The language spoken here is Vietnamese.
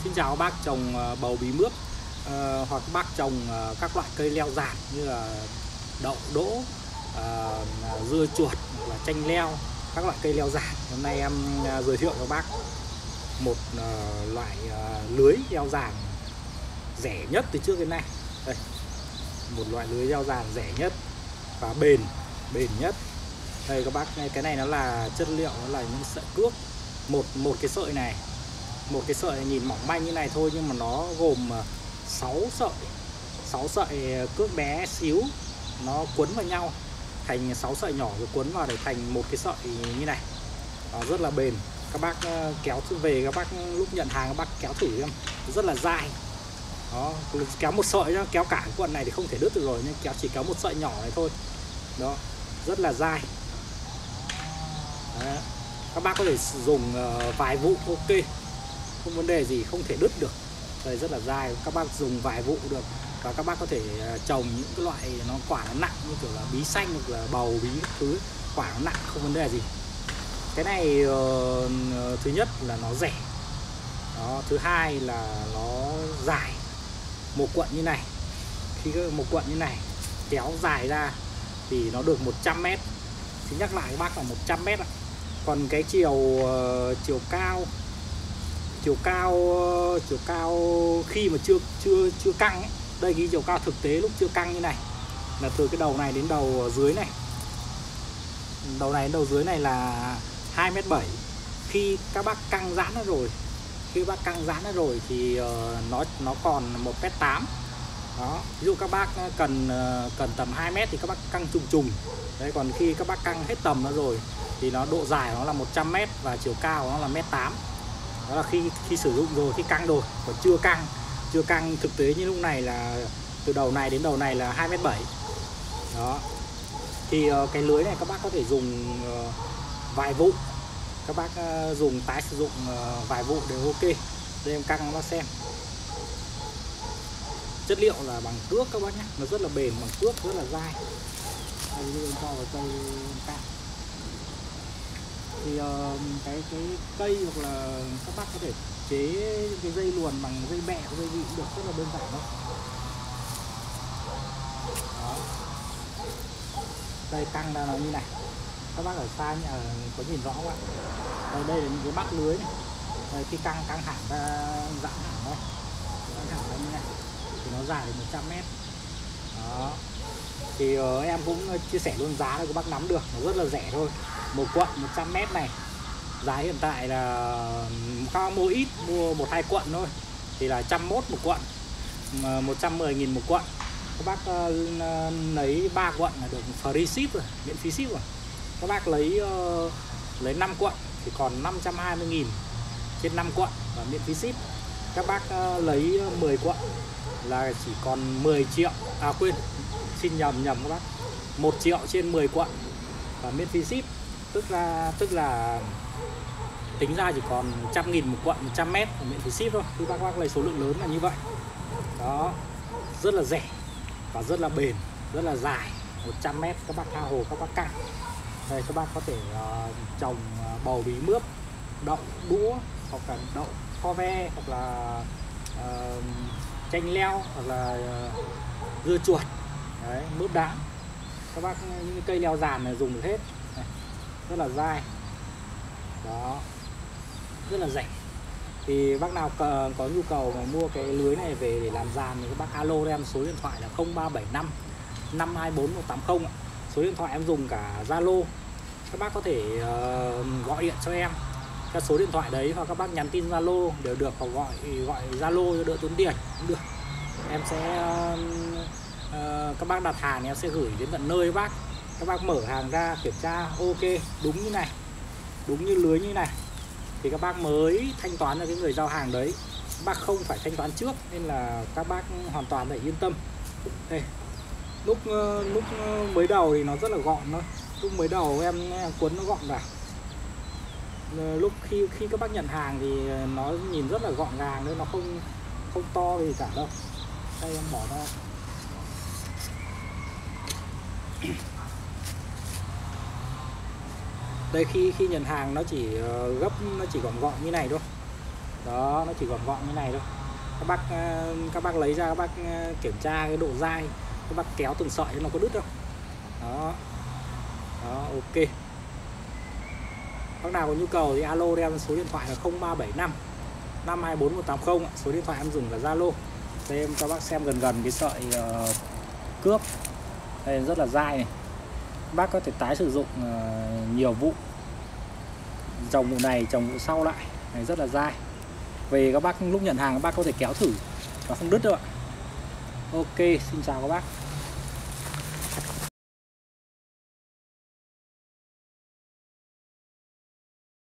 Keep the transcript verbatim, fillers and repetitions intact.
Xin chào các bác trồng bầu bí mướp uh, hoặc các bác trồng uh, các loại cây leo giản như là đậu đỗ, uh, dưa chuột hoặc là chanh leo, các loại cây leo giản. Hôm nay em uh, giới thiệu cho các bác một uh, loại uh, lưới leo giản rẻ nhất từ trước đến nay. Đây, một loại lưới leo giản rẻ nhất và bền bền nhất. Đây các bác, cái này nó là chất liệu, nó là những sợi cước. Một một cái sợi này, một cái sợi nhìn mỏng manh như này thôi nhưng mà nó gồm sáu sợi, sáu sợi cước bé xíu, nó quấn vào nhau thành sáu sợi nhỏ rồi quấn vào để thành một cái sợi như này. Nó rất là bền. Các bác kéo về, các bác lúc nhận hàng các bác kéo thử em, rất là dai. Đó, kéo một sợi ra, kéo cả cái quận này thì không thể đứt được rồi, nhưng kéo chỉ kéo một sợi nhỏ này thôi. Đó, rất là dai. Đấy. Các bác có thể sử dụng uh, vài vụ ok, không vấn đề gì, không thể đứt được. Đây rất là dai, các bác dùng vài vụ được. Và các bác có thể uh, trồng những cái loại nó quả nó nặng như kiểu là bí xanh hoặc là bầu bí thứ, quả nó nặng không vấn đề gì. Cái này uh, thứ nhất là nó rẻ. Đó, thứ hai là nó dài. Một quận như này, khi một quận như này kéo dài ra thì nó được một trăm mét. Thì nhắc lại các bác là một trăm mét ạ. Còn cái chiều uh, chiều cao chiều cao uh, chiều cao khi mà chưa chưa chưa căng ấy. Đây cái chiều cao thực tế lúc chưa căng như này là từ cái đầu này đến đầu dưới này. Đầu này đến đầu dưới này là hai mét bảy. Khi các bác căng giãn nó rồi, khi các bác căng giãn nó rồi thì uh, nó nó còn một mét tám. Đó, ví dụ các bác cần uh, cần tầm hai mét thì các bác căng trùng trùng. Đấy, còn khi các bác căng hết tầm nó rồi thì nó độ dài nó là một trăm mét và chiều cao nó là mét tám. Đó là khi khi sử dụng rồi, khi căng rồi. Còn chưa căng, chưa căng thực tế như lúc này là từ đầu này đến đầu này là hai mét bảy. Đó. Thì uh, cái lưới này các bác có thể dùng uh, vài vụ. Các bác uh, dùng tái sử dụng uh, vài vụ đều ok. Đây em căng nó xem. Chất liệu là bằng cước các bác nhé, nó rất là bền, bằng cước, rất là dai. Đây em cho vào cây căng. Thì uh, cái cái cây hoặc là các bác có thể chế cái dây luồn bằng dây bẹ, dây vị cũng được, rất là đơn giản thôi. Đó. Đây căng ra nó như này. Các bác ở xa nhỉ, có nhìn rõ không ạ? Đây, đây là những cái bắt lưới này. Đây, khi căng căng hẳn ra, dạng hẳn thôi, căng hẳn ra như này thì nó dài được một trăm mét. Đó. Thì uh, em cũng chia sẻ luôn giá để các bác nắm được, nó rất là rẻ thôi. Một quận một trăm mét này, giá hiện tại là các bác mua ít, mua một hai quận thôi thì là một trăm mốt một quận, một trăm mười nghìn một quận. Các bác uh, lấy ba quận là được free ship rồi, miễn phí ship rồi. Các bác lấy uh, lấy năm quận thì còn năm trăm hai mươi nghìn trên năm quận và miễn phí ship. Các bác uh, lấy mười quận là chỉ còn mười triệu. À quên, xin nhầm nhầm các bác. một triệu trên mười quận và miễn phí ship. Tức là tức là tính ra chỉ còn một trăm nghìn một quận, một trăm mét và miễn phí ship thôi. Khi các bác lấy số lượng lớn là như vậy. Đó, rất là rẻ và rất là bền, rất là dài. một trăm mét các bác tha hồ, các bác căng. Đây các bác có thể uh, trồng uh, bầu bí mướp, đậu đũa hoặc là đậu kho ve hoặc là uh, chanh leo hoặc là uh, dưa chuột. Đấy, mướp đắng. Các bác những cây leo giàn này dùng được hết. Này, rất là dai. Đó, rất là rẻ. Thì bác nào có, có nhu cầu mà mua cái lưới này về để làm giàn thì các bác alo em số điện thoại là không ba bảy năm năm hai bốn một tám không ạ. Số điện thoại em dùng cả Zalo. Các bác có thể uh, gọi điện cho em các số điện thoại đấy, hoặc các bác nhắn tin Zalo đều được, hoặc gọi gọi Zalo cho đỡ tốn tiền cũng được. Em sẽ uh, uh, các bác đặt hàng thì em sẽ gửi đến tận nơi các bác. Các bác mở hàng ra kiểm tra ok, đúng như này, đúng như lưới như này thì các bác mới thanh toán cho cái người giao hàng đấy. Các bác không phải thanh toán trước nên là các bác hoàn toàn phải yên tâm. Đây, lúc lúc mới đầu thì nó rất là gọn thôi. Lúc mới đầu em cuốn nó gọn vào. Lúc khi khi các bác nhận hàng thì nó nhìn rất là gọn gàng nên nó không không to gì cả đâu. Đây em bỏ ra. Đây khi khi nhận hàng nó chỉ gấp, nó chỉ gọn gọn như này thôi. Đó, nó chỉ gọn gọn như này thôi. Các bác các bác lấy ra, các bác kiểm tra cái độ dai, các bác kéo từng sợi nó có đứt không. Đó. Đó, ok. Bác nào có nhu cầu thì alo em số điện thoại là không ba bảy năm năm hai bốn một tám không. Số điện thoại em dùng là Zalo. Đây em cho bác xem gần gần cái sợi uh, cước. Đây rất là dai này. Bác có thể tái sử dụng uh, nhiều vụ, trồng vụ này trồng vụ sau lại. Này rất là dai. Về các bác lúc nhận hàng các bác có thể kéo thử, nó không đứt đâu ạ. Ok, xin chào các bác.